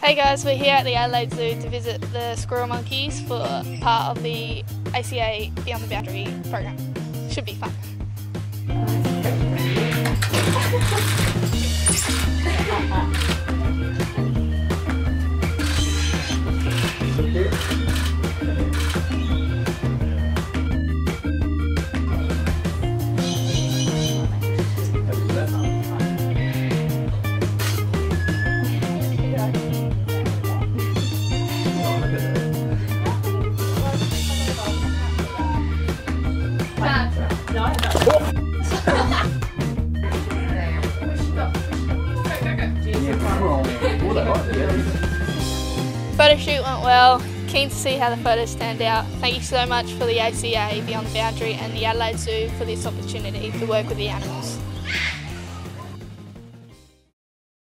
Hey guys, we're here at the Adelaide Zoo to visit the squirrel monkeys for part of the ACA Beyond the Boundary program. Should be fun. Photo shoot went well. Keen to see how the photos turned out. Thank you so much for the ACA Beyond the Boundary and the Adelaide Zoo for this opportunity to work with the animals.